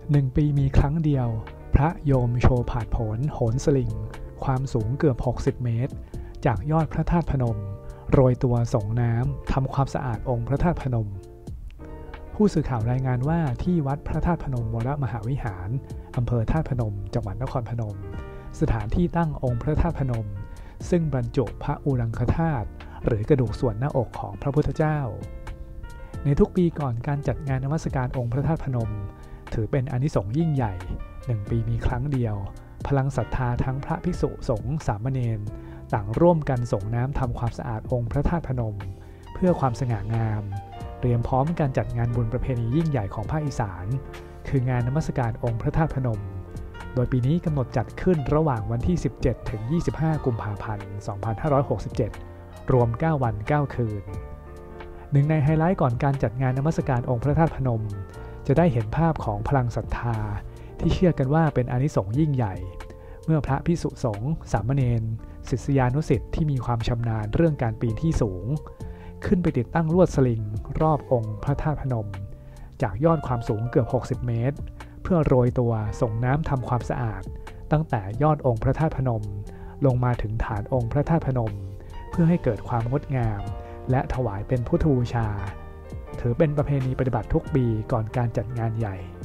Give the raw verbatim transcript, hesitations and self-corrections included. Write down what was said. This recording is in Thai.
หนึ่งปีมีครั้งเดียวพระโยมโชว์ผาดโผนโหนสลิงความสูงเกือบหกสิบเมตรจากยอดพระธาตุพนมโรยตัวส่งน้ำทำความสะอาดองค์พระธาตุพนมผู้สื่อข่าวรายงานว่าที่วัดพระธาตุพนมวรมหาวิหารอำเภอธาตุพนมจังหวัดนครพนมสถานที่ตั้งองค์พระธาตุพนมซึ่งบรรจุพระอุรังคธาตุหรือกระดูกส่วนหน้าอกของพระพุทธเจ้าในทุกปีก่อนการจัดงานนมัสการองค์พระธาตุพนมถือเป็นอานิสงส์ยิ่งใหญ่หนึ่งปีมีครั้งเดียวพลังศรัทธาทั้งพระภิกษุสงฆ์สามเณรต่างร่วมกันส่งน้ำทำความสะอาดองค์พระธาตุพนมเพื่อความสง่างามเตรียมพร้อมการจัดงานบุญประเพณียิ่งใหญ่ของภาคอีสานคืองานนมัสการองค์พระธาตุพนมโดยปีนี้กำหนดจัดขึ้นระหว่างวันที่สิบเจ็ดถึงยี่สิบห้ากุมภาพันธ์สองพันห้าร้อยหกสิบเจ็ดรวมเก้าวันเก้าคืนหนึ่งในไฮไลท์ก่อนการจัดงานนมัสการองค์พระธาตุพนมจะได้เห็นภาพของพลังศรัทธาที่เชื่อกันว่าเป็นอานิสงส์ยิ่งใหญ่เมื่อพระภิกษุสงฆ์สามเณรศิษยานุศิษย์ที่มีความชำนาญเรื่องการปีนที่สูงขึ้นไปติดตั้งลวดสลิงรอบองค์พระธาตุพนมจากยอดความสูงเกือบหกสิบเมตรเพื่อโรยตัวส่งน้ำทำความสะอาดตั้งแต่ยอดองค์พระธาตุพนมลงมาถึงฐานองค์พระธาตุพนมเพื่อให้เกิดความงดงามและถวายเป็นพุทธบูชาถือเป็นประเพณีปฏิบัติทุกปีก่อนการจัดงานใหญ่